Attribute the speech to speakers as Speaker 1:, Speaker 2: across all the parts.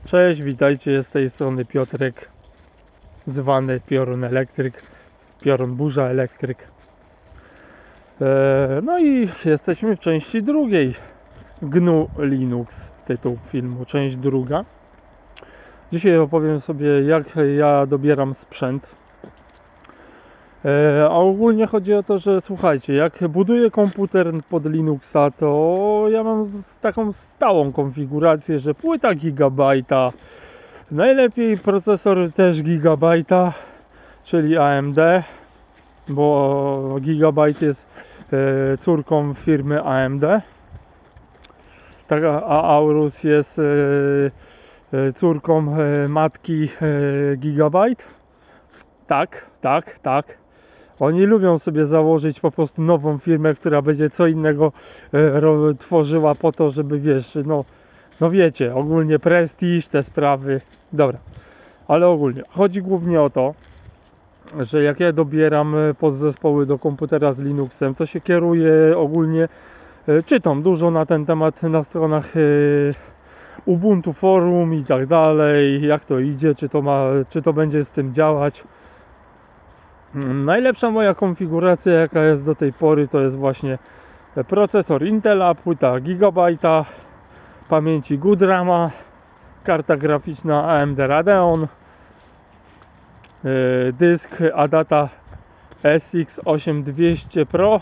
Speaker 1: Cześć, witajcie, z tej strony Piotrek, zwany Piorun Elektryk, Piorun Burza Elektryk. No i jesteśmy w części drugiej GNU Linux, tytuł filmu, część druga. Dzisiaj opowiem sobie, jak ja dobieram sprzęt. A ogólnie chodzi o to, że słuchajcie, jak buduję komputer pod Linuxa, to ja mam taką stałą konfigurację, że płyta gigabajta, najlepiej procesor też gigabajta, czyli AMD, bo Gigabyte jest córką firmy AMD, a Aorus jest córką matki Gigabyte. Tak. Oni lubią sobie założyć po prostu nową firmę, która będzie co innego tworzyła po to, żeby no wiecie, ogólnie prestiż, te sprawy. Dobra, ale ogólnie chodzi głównie o to, że jak ja dobieram podzespoły do komputera z Linuxem, to się kieruję ogólnie, czytam dużo na ten temat na stronach Ubuntu Forum i tak dalej, jak to idzie, czy to będzie z tym działać. Najlepsza moja konfiguracja, jaka jest do tej pory, to jest właśnie procesor Intela, płyta Gigabajta, pamięci Good Rama, karta graficzna AMD Radeon, dysk Adata SX8200 Pro,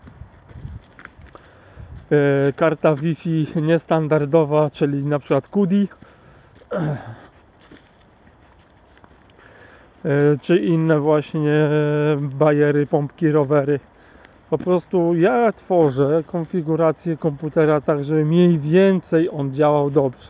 Speaker 1: karta Wi-Fi niestandardowa, czyli na przykład CUDI, czy inne właśnie bajery, pompki, rowery. Po prostu ja tworzę konfigurację komputera tak, żeby mniej więcej on działał dobrze.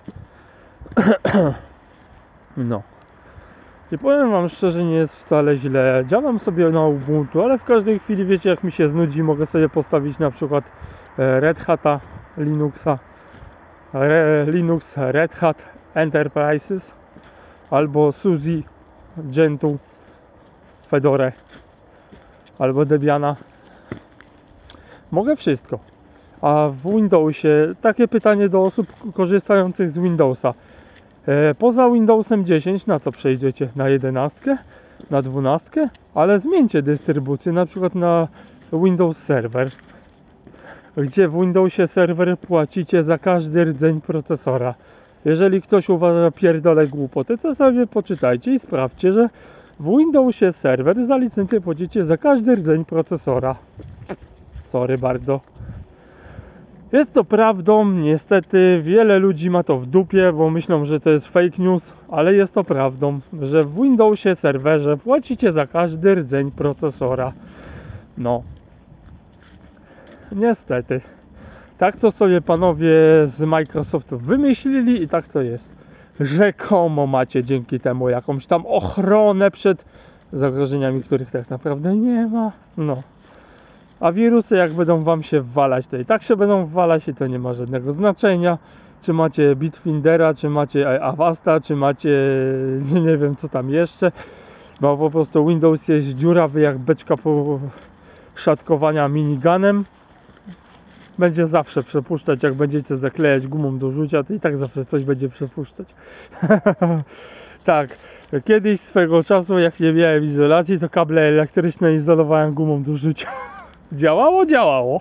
Speaker 1: No. I powiem wam szczerze, nie jest wcale źle. Działam sobie na Ubuntu, ale w każdej chwili, wiecie, jak mi się znudzi, mogę sobie postawić na przykład Red Hata Linuxa, Linux Red Hat Enterprises albo SUSE Gentoo, Fedorę albo Debiana. Mogę wszystko. A w Windowsie, takie pytanie do osób korzystających z Windowsa. Poza Windowsem 10 na co przejdziecie? Na 11? Na 12? Ale zmieńcie dystrybucję, na przykład na Windows Server, gdzie w Windowsie Server płacicie za każdy rdzeń procesora. Jeżeli ktoś uważa pierdolę głupoty, to sobie poczytajcie i sprawdźcie, że w Windowsie Server za licencję płacicie za każdy rdzeń procesora. Sorry bardzo. Jest to prawdą, niestety wiele ludzi ma to w dupie, bo myślą, że to jest fake news, ale jest to prawdą, że w Windowsie Serverze płacicie za każdy rdzeń procesora. No. Niestety. Tak to sobie panowie z Microsoftu wymyślili i tak to jest. Rzekomo macie dzięki temu jakąś tam ochronę przed zagrożeniami, których tak naprawdę nie ma. No. A wirusy jak będą wam się wwalać, to i tak się będą wwalać i to nie ma żadnego znaczenia. Czy macie Bitfindera, czy macie Avasta, czy macie nie wiem co tam jeszcze. Bo po prostu Windows jest dziurawy jak beczka po szatkowania miniganem. Będzie zawsze przepuszczać, jak będziecie zaklejać gumą do rzucia, to i tak zawsze coś będzie przepuszczać. Tak, kiedyś swego czasu, jak nie miałem izolacji, to kable elektryczne izolowałem gumą do rzucia. Działało.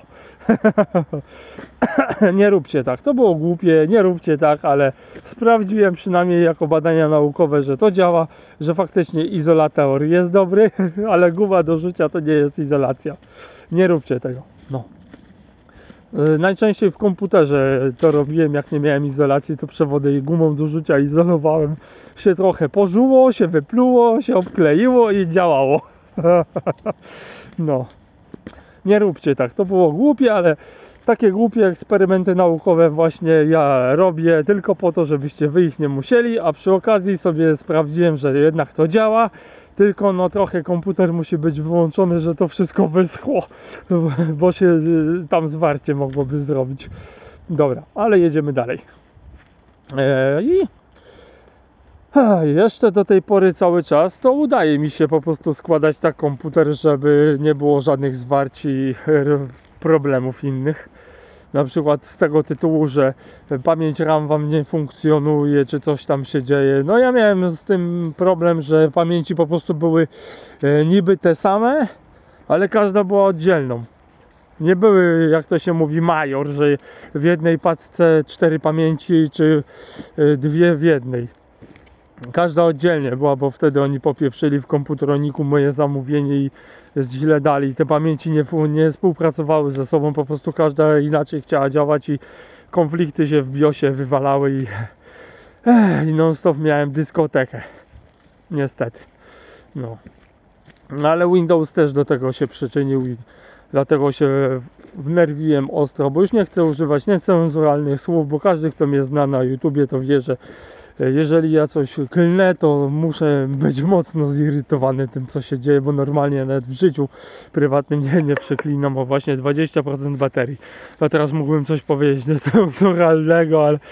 Speaker 1: Nie róbcie tak, to było głupie, nie róbcie tak, ale sprawdziłem przynajmniej jako badania naukowe, że to działa, że faktycznie izolator jest dobry, ale guma do rzucia to nie jest izolacja. Nie róbcie tego, no. Najczęściej w komputerze to robiłem, jak nie miałem izolacji, to przewody i gumą do rzucia izolowałem. Się trochę pożuło, się wypluło, się obkleiło i działało. No. Nie róbcie tak, to było głupie, ale takie głupie eksperymenty naukowe właśnie ja robię tylko po to, żebyście wy ich nie musieli, a przy okazji sobie sprawdziłem, że jednak to działa, tylko no trochę komputer musi być wyłączony, że to wszystko wyschło, bo się tam zwarcie mogłoby zrobić. Dobra, ale jedziemy dalej. Jeszcze do tej pory cały czas to udaje mi się po prostu składać tak komputer, żeby nie było żadnych zwarć i problemów innych. na przykład z tego tytułu, że pamięć RAM wam nie funkcjonuje, czy coś tam się dzieje. No ja miałem z tym problem, że pamięci po prostu były niby te same, ale każda była oddzielną. Nie były, jak to się mówi, major, że w jednej paczce 4 pamięci, czy 2 w jednej. Każda oddzielnie była, bo wtedy oni popieprzyli w komputeroniku moje zamówienie i źle dali. Te pamięci nie współpracowały ze sobą, po prostu każda inaczej chciała działać i konflikty się w BIOSie wywalały i non stop miałem dyskotekę. Niestety. No. Ale Windows też do tego się przyczynił i dlatego się wnerwiłem ostro, bo już nie chcę używać niecenzuralnych słów, bo każdy, kto mnie zna na YouTubie, to wie, że jeżeli ja coś klnę, to muszę być mocno zirytowany tym, co się dzieje, bo normalnie nawet w życiu prywatnym nie przeklinam o właśnie 20% baterii. A teraz mógłbym coś powiedzieć niecenzuralnego, ale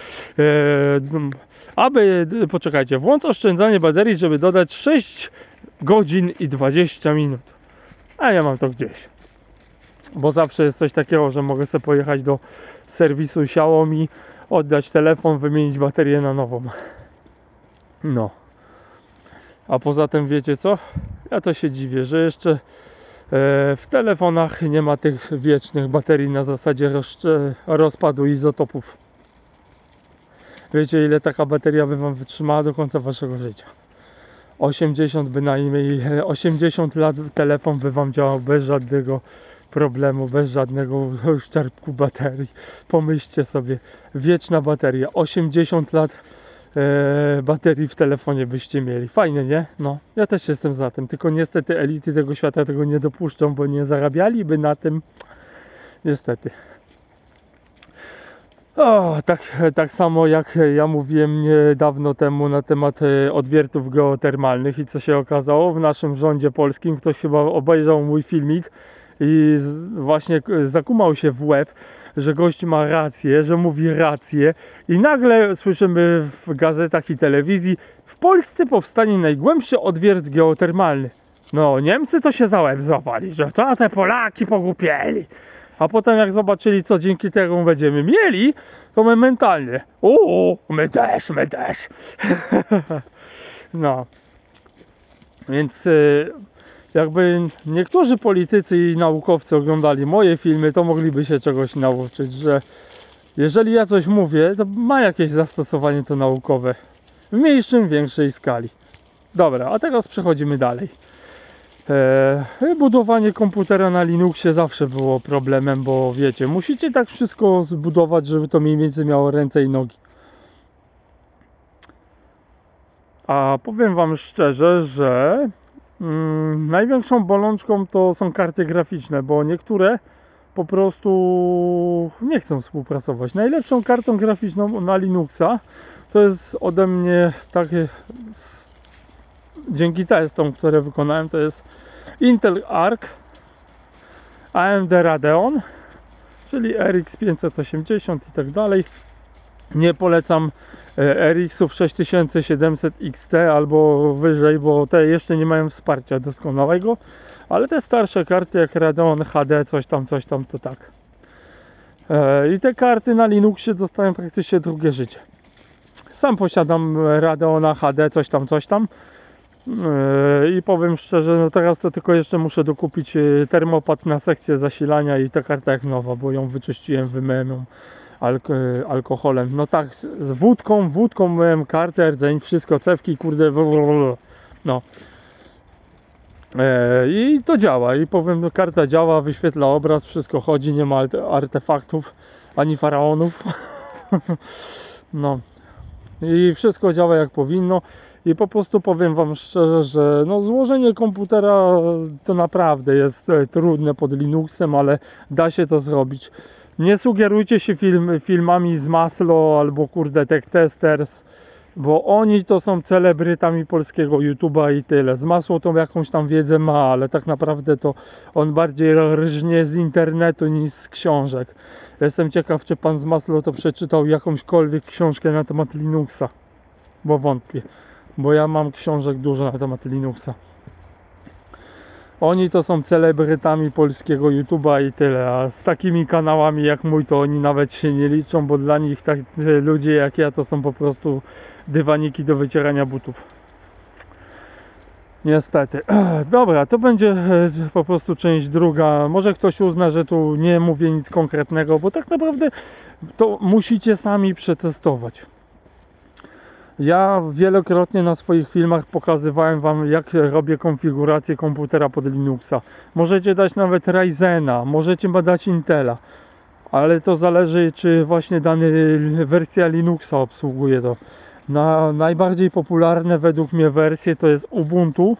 Speaker 1: poczekajcie, włącz oszczędzanie baterii, żeby dodać 6 godzin i 20 minut. A ja mam to gdzieś. Bo zawsze jest coś takiego, że mogę sobie pojechać do serwisu Xiaomi, oddać telefon, wymienić baterię na nową. No. A poza tym wiecie co? Ja to się dziwię, że jeszcze w telefonach nie ma tych wiecznych baterii na zasadzie rozpadu izotopów. Wiecie, ile taka bateria by wam wytrzymała do końca waszego życia? 80 bynajmniej, 80 lat telefon by wam działał bez żadnego problemu, bez żadnego uszczerbku baterii. Pomyślcie sobie, wieczna bateria, 80 lat baterii w telefonie byście mieli. Fajnie, nie? No, ja też jestem za tym, tylko niestety elity tego świata tego nie dopuszczą, bo nie zarabialiby na tym. Niestety. O, tak samo jak ja mówiłem niedawno temu na temat odwiertów geotermalnych i co się okazało w naszym rządzie polskim, ktoś chyba obejrzał mój filmik i właśnie zakumał się w łeb, że gość ma rację, że mówi rację i nagle słyszymy w gazetach i telewizji: w Polsce powstanie najgłębszy odwiert geotermalny. No, Niemcy to się za łeb złapali, że to te Polaki pogłupieli. A potem jak zobaczyli, co dzięki temu będziemy mieli, to my mentalnie: my też. No. Więc jakby niektórzy politycy i naukowcy oglądali moje filmy, to mogliby się czegoś nauczyć, że jeżeli ja coś mówię, to ma jakieś zastosowanie to naukowe. W mniejszym, większej skali. Dobra, a teraz przechodzimy dalej. Budowanie komputera na Linuxie zawsze było problemem, bo wiecie, musicie tak wszystko zbudować, żeby to mniej więcej miało ręce i nogi. A powiem wam szczerze, że największą bolączką to są karty graficzne, bo niektóre po prostu nie chcą współpracować. Najlepszą kartą graficzną na Linuxa to jest ode mnie takie, dzięki testom, które wykonałem, to jest Intel Arc AMD Radeon, czyli RX 580 i tak dalej. Nie polecam RX-ów 6700 XT albo wyżej, bo te jeszcze nie mają wsparcia doskonałego, ale te starsze karty jak Radeon HD, coś tam, to tak. I te karty na Linuxie dostają praktycznie drugie życie. Sam posiadam Radeona HD, coś tam. I powiem szczerze, no teraz to tylko jeszcze muszę dokupić termopad na sekcję zasilania i ta karta jak nowa, bo ją wyczyściłem, wymyłem ją alkoholem. No tak, z wódką myłem kartę, rdzeń, wszystko, cewki, kurde, no. I to działa, i powiem, no, karta działa, wyświetla obraz, wszystko chodzi, nie ma artefaktów, ani faraonów. No. I wszystko działa jak powinno. I po prostu powiem wam szczerze, że no, złożenie komputera to naprawdę jest trudne pod Linuxem, ale da się to zrobić. Nie sugerujcie się filmami z Maslow albo kurde Tech Testers, bo oni to są celebrytami polskiego YouTube'a i tyle. Z Maslow to jakąś tam wiedzę ma, ale tak naprawdę to on bardziej rżnie z internetu niż z książek. Jestem ciekaw, czy pan z Maslow to przeczytał jakąśkolwiek książkę na temat Linuxa, bo wątpię. Bo ja mam książek dużo na temat Linuxa. Oni to są celebrytami polskiego YouTube'a i tyle, a z takimi kanałami jak mój to oni nawet się nie liczą, bo dla nich tak ludzie jak ja to są po prostu dywaniki do wycierania butów. Niestety. Dobra, to będzie po prostu część druga. Może ktoś uzna, że tu nie mówię nic konkretnego, bo tak naprawdę to musicie sami przetestować. Ja wielokrotnie na swoich filmach pokazywałem Wam, jak robię konfigurację komputera pod Linuxa. Możecie dać nawet Ryzena, możecie dać Intela, ale to zależy, czy właśnie dana wersja Linuxa obsługuje to. Najbardziej popularne według mnie wersje to jest Ubuntu,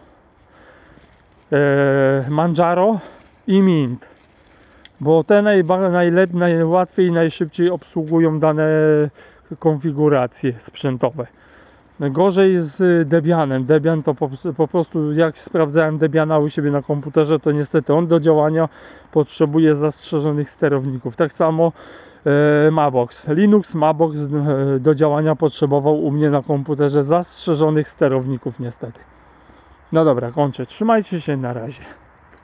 Speaker 1: Manjaro i Mint, bo te najłatwiej i najszybciej obsługują dane konfiguracje sprzętowe. Gorzej z Debianem. Debian to po prostu, jak sprawdzałem Debiana u siebie na komputerze, to niestety on do działania potrzebuje zastrzeżonych sterowników. Tak samo Mabox. Linux Mabox do działania potrzebował u mnie na komputerze zastrzeżonych sterowników niestety. No dobra, kończę. Trzymajcie się, na razie.